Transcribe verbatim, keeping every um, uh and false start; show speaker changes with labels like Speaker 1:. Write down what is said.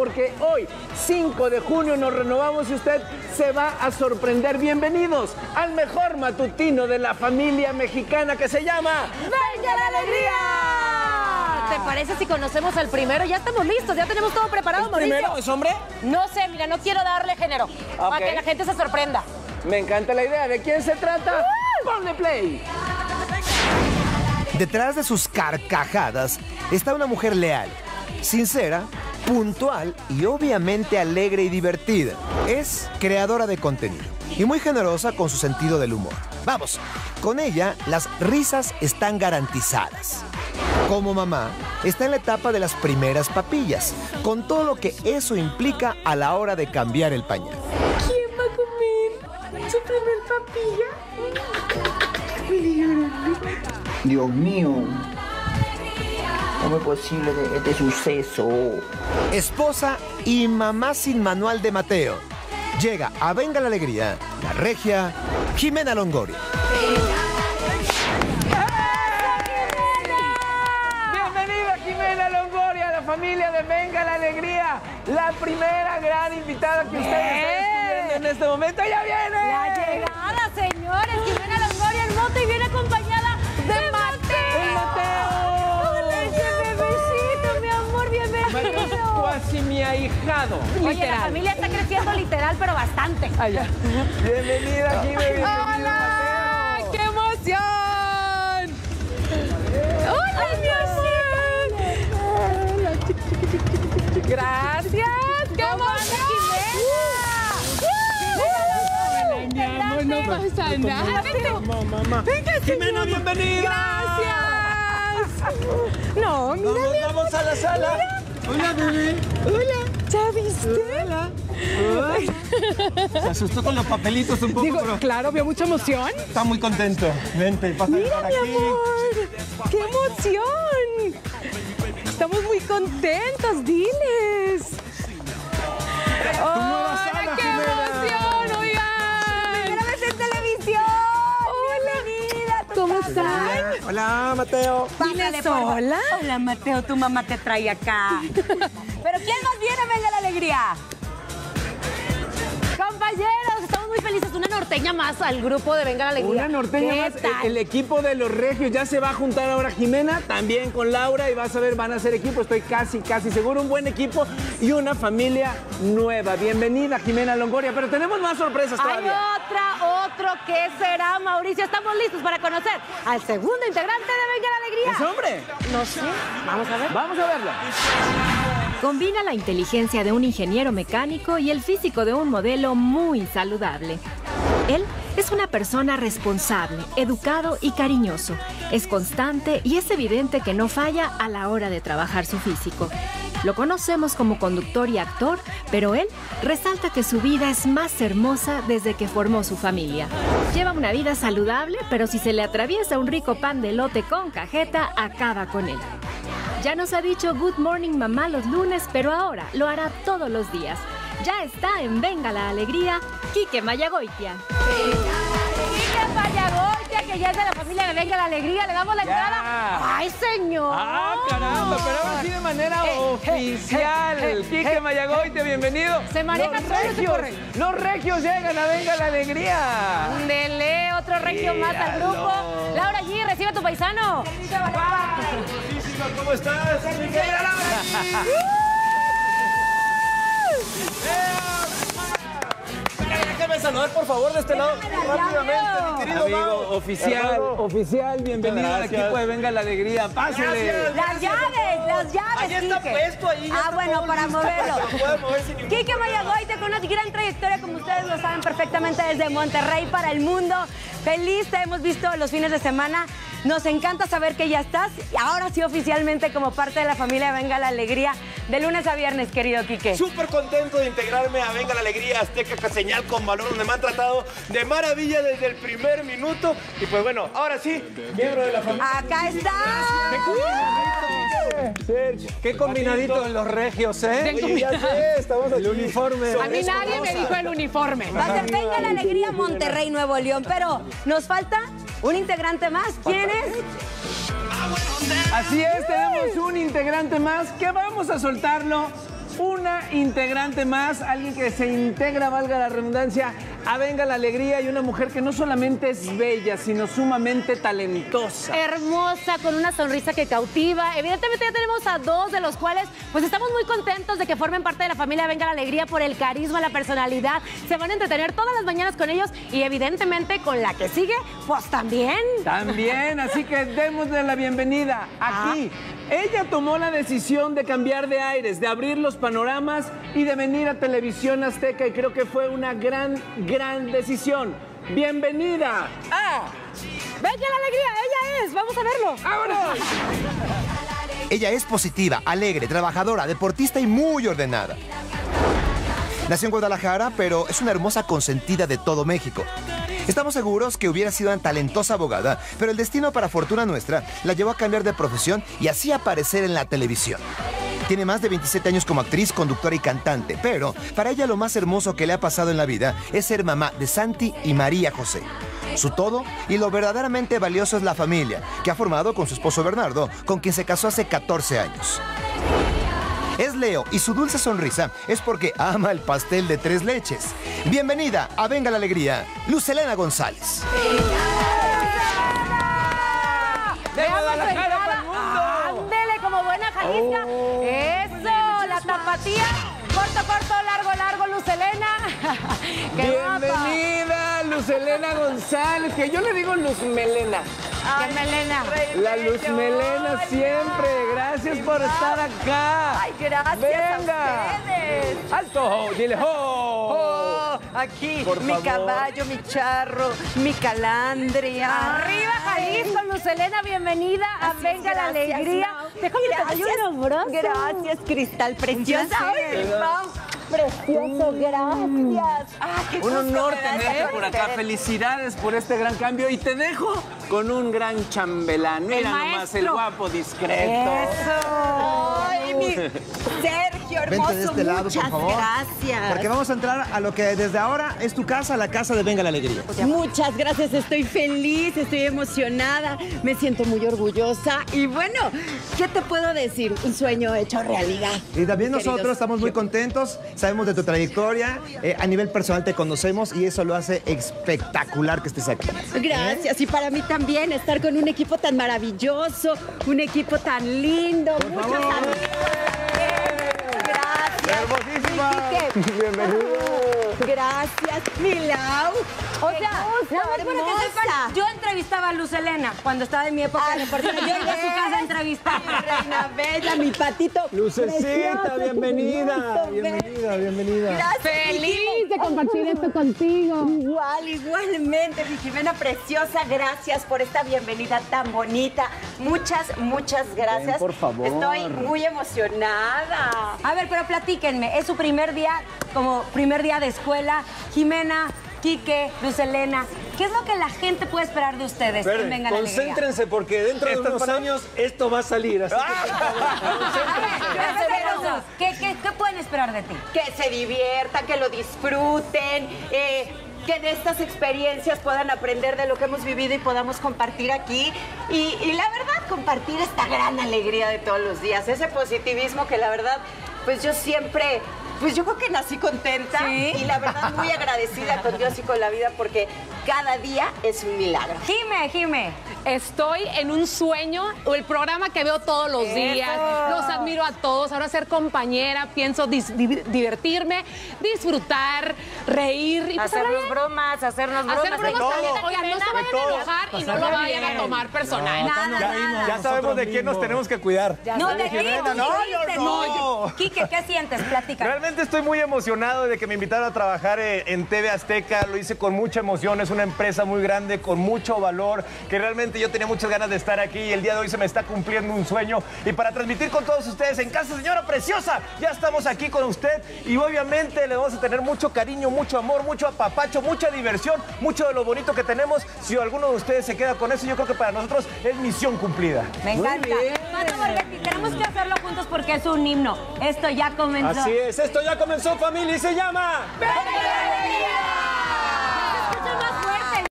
Speaker 1: porque hoy, cinco de junio, nos renovamos y usted se va a sorprender. Bienvenidos al mejor matutino de la familia mexicana que se llama
Speaker 2: ¡Venga la Alegría! ¿Te parece si conocemos al primero? Ya estamos listos, ya tenemos todo preparado,
Speaker 1: ¿El
Speaker 2: Mauricio.
Speaker 1: primero es hombre?
Speaker 2: No sé, mira, no quiero darle género,
Speaker 1: Ok.
Speaker 2: para que la gente se sorprenda.
Speaker 1: Me encanta la idea. ¿De quién se trata? ¡Ponle play!
Speaker 3: Detrás de sus carcajadas está una mujer leal, sincera, puntual y obviamente alegre y divertida. Es creadora de contenido y muy generosa con su sentido del humor. Vamos, con ella las risas están garantizadas. Como mamá, está en la etapa de las primeras papillas, con todo lo que eso implica a la hora de cambiar el pañal.
Speaker 4: ¿Quién va a comer su primer papilla?
Speaker 5: Dios mío, ¿cómo es posible de este suceso?
Speaker 3: Esposa y mamá sin manual de Mateo. Llega a Venga la Alegría, la regia Jimena Longoria.
Speaker 1: Bienvenida Jimena Longoria, a la familia de Venga la Alegría. La primera gran invitada que ustedes están descubriendo en este momento. ¡Ya viene!
Speaker 2: La llegada, señores, Jimena Longoria en moto y viene acompañada de Mateo.
Speaker 1: ¡Mateo!
Speaker 2: Hola, ese bebecito, mi amor, bienvenido.
Speaker 1: Mateo es cuasi mi ahijado.
Speaker 2: Oye, la familia está creciendo literal, pero bastante.
Speaker 1: Allá. Bienvenida, Jimena. Bienvenido,
Speaker 4: ¡Hola!
Speaker 1: Mateo.
Speaker 4: ¡Qué emoción! ¡Hola, mi amor! ¡Gracias! ¡Qué emoción!
Speaker 2: ¡Uh!
Speaker 4: Mi amor, no pasa nada.
Speaker 1: Mamá, mamá. Jimena, bienvenida.
Speaker 4: ¡Gracias! No, mira,
Speaker 1: Vamos, vamos a la sala. Hola, bebé.
Speaker 4: hola. ¿Ya viste?
Speaker 1: Hola. Se asustó con los papelitos un poco,
Speaker 4: Digo,
Speaker 1: pero
Speaker 4: claro, vio mucha emoción.
Speaker 1: está muy contento. Vente, pasa
Speaker 4: Mira,
Speaker 1: por
Speaker 4: mi
Speaker 1: aquí.
Speaker 4: amor. ¡Qué emoción! Estamos muy contentos, diles.
Speaker 1: nueva sala,
Speaker 4: ¡Hola, qué
Speaker 1: Jimena!
Speaker 4: emoción! ¡Oigan!
Speaker 2: ¡Primera vez en televisión! ¡Bienvenida!
Speaker 4: ¿Cómo están?
Speaker 1: Hola, Mateo.
Speaker 4: ¿Diles hola?
Speaker 2: Hola, Mateo, tu mamá te trae acá. ¿Pero quién más viene? Venga la Alegría. Compañeros, estamos muy felices. Una norteña más al grupo de Venga la Alegría.
Speaker 1: Una norteña
Speaker 2: ¿Qué
Speaker 1: más.
Speaker 2: tal?
Speaker 1: El, el equipo de los regios ya se va a juntar ahora Jimena, también con Laura, y vas a ver, van a ser equipo, estoy casi, casi seguro, un buen equipo y una familia nueva. Bienvenida, Jimena Longoria, pero tenemos más sorpresas
Speaker 2: Hay
Speaker 1: todavía.
Speaker 2: otra, otro, ¿qué será, Mauricio? Estamos listos para conocer al segundo integrante de Venga la Alegría.
Speaker 1: ¿Es hombre?
Speaker 2: No sé, vamos a ver.
Speaker 1: Vamos a verlo.
Speaker 6: Combina la inteligencia de un ingeniero mecánico y el físico de un modelo muy saludable. Él es una persona responsable, educado y cariñoso. Es constante y es evidente que no falla a la hora de trabajar su físico. Lo conocemos como conductor y actor, pero él resalta que su vida es más hermosa desde que formó su familia. Lleva una vida saludable, pero si se le atraviesa un rico pan de elote con cajeta, acaba con él. Ya nos ha dicho Good Morning Mamá los lunes, pero ahora lo hará todos los días. Ya está en Venga la Alegría, Quique Mayagoitia.
Speaker 2: Quique Mayagoitia, que ya es de la familia de Venga la Alegría. Le damos la
Speaker 1: Ya.
Speaker 2: entrada. ¡Ay, señor!
Speaker 1: Ah, caramba, pero ahora sí de manera
Speaker 2: Eh,
Speaker 1: oficial.
Speaker 2: eh, eh,
Speaker 1: Quique
Speaker 2: eh,
Speaker 1: Mayagoitia, bienvenido.
Speaker 2: Se maneja
Speaker 1: los
Speaker 2: solo, se
Speaker 1: regios,
Speaker 2: corre.
Speaker 1: los regios llegan a Venga la Alegría.
Speaker 2: Dele otro regio más al
Speaker 1: Míralo.
Speaker 2: grupo. Laura G, recibe a tu paisano.
Speaker 1: ¿Cómo estás? Mira, Laura. Déjame saludar, por favor, de este lado rápidamente, mi querido
Speaker 7: Amigo,
Speaker 1: Mau.
Speaker 7: oficial,
Speaker 1: Hermano.
Speaker 7: oficial, bienvenido al
Speaker 1: Gracias.
Speaker 7: equipo de Venga la Alegría. Pásele.
Speaker 1: Gracias.
Speaker 2: Las llaves, las llaves,
Speaker 5: Ahí está
Speaker 2: Quique.
Speaker 5: puesto, ahí ya
Speaker 2: Ah,
Speaker 5: está
Speaker 2: bueno,
Speaker 5: todo
Speaker 2: para
Speaker 5: listo,
Speaker 2: moverlo.
Speaker 5: lo puede mover sin ningún
Speaker 2: Quique Mayagoitia con una gran trayectoria, como ustedes lo saben perfectamente, desde Monterrey para el mundo. Feliz, te hemos visto los fines de semana. Nos encanta saber que ya estás, ahora sí oficialmente como parte de la familia Venga la Alegría, de lunes a viernes, querido Quique.
Speaker 5: Súper contento de integrarme a Venga la Alegría Azteca Señal con Valor, donde me han tratado de maravilla desde el primer minuto. Y pues bueno, ahora sí, miembro de la familia.
Speaker 2: Acá está.
Speaker 7: Sergio, qué combinadito en los regios, ¿eh?
Speaker 5: Oye, ya sé, estamos aquí.
Speaker 7: El uniforme.
Speaker 4: A mí nadie me dijo el uniforme.
Speaker 2: Va a ser Venga la Alegría Monterrey, Nuevo León, pero nos falta un integrante más. ¿Quién es?
Speaker 1: Así es, tenemos un integrante más que vamos a soltarlo una integrante más, alguien que se integra, valga la redundancia, a Venga la Alegría, y una mujer que no solamente es bella, sino sumamente talentosa.
Speaker 2: Hermosa, con una sonrisa que cautiva. Evidentemente ya tenemos a dos de los cuales pues estamos muy contentos de que formen parte de la familia Venga la Alegría por el carisma, la personalidad. Se van a entretener todas las mañanas con ellos y evidentemente con la que sigue, pues también.
Speaker 1: También, así que démosle la bienvenida aquí. Ah. Ella tomó la decisión de cambiar de aires, de abrir los panoramas y de venir a Televisión Azteca, y creo que fue una gran, gran decisión. Bienvenida a
Speaker 2: Venga la Alegría, ella es, vamos a verlo.
Speaker 1: ¡Vámonos!
Speaker 3: Ella es positiva, alegre, trabajadora, deportista y muy ordenada. Nació en Guadalajara, pero es una hermosa consentida de todo México. Estamos seguros que hubiera sido una talentosa abogada, pero el destino, para fortuna nuestra, la llevó a cambiar de profesión y así aparecer en la televisión. Tiene más de veintisiete años como actriz, conductora y cantante, pero para ella lo más hermoso que le ha pasado en la vida es ser mamá de Santi y María José. Su todo y lo verdaderamente valioso es la familia, que ha formado con su esposo Bernardo, con quien se casó hace catorce años. Es Leo y su dulce sonrisa es porque ama el pastel de tres leches. Bienvenida a Venga la Alegría, Luz Helena González.
Speaker 2: ¡De Guadalajara para el mundo! ¡Ándele como buena Jalisca! Oh. ¡Eso! La tapatía. Corto, corto, largo, largo, Luz Helena.
Speaker 1: Bienvenida, Luz Helena González, que yo le digo Luz Melena.
Speaker 2: Ay, ¿qué Melena?
Speaker 1: La Luz Melena siempre. Gracias por estar acá.
Speaker 8: Ay, gracias.
Speaker 1: Venga.
Speaker 8: A ustedes.
Speaker 1: Alto, dile ho.
Speaker 8: Oh, aquí,
Speaker 1: por
Speaker 8: mi
Speaker 1: favor.
Speaker 8: Caballo, mi charro, mi calandria.
Speaker 2: Arriba, Jalisco, Luz Helena, bienvenida a
Speaker 8: Así
Speaker 2: Venga
Speaker 8: es,
Speaker 2: la
Speaker 8: gracias,
Speaker 2: Alegría.
Speaker 8: Mau.
Speaker 2: Déjame te doy un abrazo.
Speaker 8: Gracias, Cristal preciosa. Ay, Mau, precioso, gracias. Ah, qué
Speaker 1: Un
Speaker 8: gusto
Speaker 1: honor
Speaker 8: me da
Speaker 1: tenerte
Speaker 8: estar
Speaker 1: por
Speaker 8: con
Speaker 1: acá.
Speaker 8: ustedes.
Speaker 1: Felicidades por este gran cambio. Y te dejo con un gran chambelán. Mira nomás, el guapo discreto.
Speaker 8: Eso. Ay, mi Sergio, hermoso.
Speaker 9: Vente de este lado,
Speaker 8: muchas
Speaker 9: por favor.
Speaker 8: gracias.
Speaker 9: Porque vamos a entrar a lo que desde ahora es tu casa, la casa de Venga la Alegría.
Speaker 8: Muchas gracias, estoy feliz, estoy emocionada, me siento muy orgullosa y bueno, ¿qué te puedo decir? Un sueño hecho realidad.
Speaker 9: Y también
Speaker 8: Queridos,
Speaker 9: nosotros estamos muy contentos, sabemos de tu trayectoria, eh, a nivel personal te conocemos y eso lo hace espectacular que estés aquí.
Speaker 8: Gracias, y para mí también estar con un equipo tan maravilloso, un equipo tan lindo,
Speaker 9: Por
Speaker 8: muchos
Speaker 9: favor.
Speaker 8: amigos. Gracias.
Speaker 1: Hermosísima.
Speaker 8: Quique.
Speaker 1: Bienvenido.
Speaker 8: Gracias, Milau.
Speaker 2: O sea, nada más para que sepan, yo entrevistaba a Luz Helena cuando estaba en mi época
Speaker 8: Ay,
Speaker 2: deportiva. Yo iba a su casa a entrevistar.
Speaker 8: Mi reina bella, mi patito.
Speaker 1: Lucecita,
Speaker 8: precioso,
Speaker 1: bienvenida.
Speaker 8: tu
Speaker 1: Bienvenida, bienvenida.
Speaker 8: Gracias.
Speaker 2: Feliz
Speaker 8: de compartir esto contigo. Igual, igualmente, mi Jimena preciosa. Gracias por esta bienvenida tan bonita. Muchas, muchas gracias.
Speaker 1: Ven, por favor.
Speaker 8: Estoy muy emocionada.
Speaker 2: A ver, pero platíquenme, es su primer día, como primer día de escuela. Jimena, Quique, Luz Helena, ¿qué es lo que la gente puede esperar de ustedes?
Speaker 7: Esperen,
Speaker 2: en Venga la Alegría?
Speaker 7: concéntrense porque dentro de
Speaker 5: Estas
Speaker 7: unos
Speaker 5: para-
Speaker 7: años esto va a salir. Así que, por favor,
Speaker 2: A ver, esperen los dos. ¿Qué, qué, ¿Qué pueden esperar de ti?
Speaker 8: Que se diviertan, que lo disfruten, eh, que de estas experiencias puedan aprender de lo que hemos vivido y podamos compartir aquí. Y, y la verdad, compartir esta gran alegría de todos los días, ese positivismo que la verdad, pues yo siempre... Pues yo creo que nací contenta
Speaker 2: ¿Sí?
Speaker 8: y la verdad muy agradecida con Dios y con la vida porque cada día es un milagro.
Speaker 2: Jime, Jime.
Speaker 10: Estoy en un sueño, el programa que veo todos los
Speaker 2: Eso.
Speaker 10: días, los admiro a todos, ahora ser compañera, pienso dis- di- divertirme, disfrutar, reír y pues,
Speaker 2: Hacernos
Speaker 10: hablar bien.
Speaker 2: bromas, hacernos bromas.
Speaker 10: Hacer bromas
Speaker 5: todo.
Speaker 10: también, oigan, no se vayan a
Speaker 5: todo.
Speaker 10: enojar y no lo vayan a tomar personal.
Speaker 2: Nada, nada.
Speaker 5: Ya sabemos de quién nos tenemos que cuidar.
Speaker 2: No, de ti,
Speaker 5: Jimena,
Speaker 2: ¿qué
Speaker 5: no, yo
Speaker 2: sientes?
Speaker 5: no.
Speaker 2: yo- Quique, ¿qué sientes? Platícame.
Speaker 5: Realmente estoy muy emocionado de que me invitaron a trabajar eh, en T V Azteca. Lo hice con mucha emoción. Es una empresa muy grande, con mucho valor, que realmente yo tenía muchas ganas de estar aquí y el día de hoy se me está cumpliendo un sueño. Y para transmitir con todos ustedes en casa, señora preciosa, ya estamos aquí con usted y obviamente le vamos a tener mucho cariño, mucho amor, mucho apapacho, mucha diversión, mucho de lo bonito que tenemos. Si alguno de ustedes se queda con eso, yo creo que para nosotros es misión cumplida.
Speaker 2: Me encanta. Pato Borghetti, tenemos que hacerlo juntos porque es un himno. Esto ya comenzó.
Speaker 7: así es, esto ya comenzó, familia, y se llama...
Speaker 2: ¡Venga la Alegría!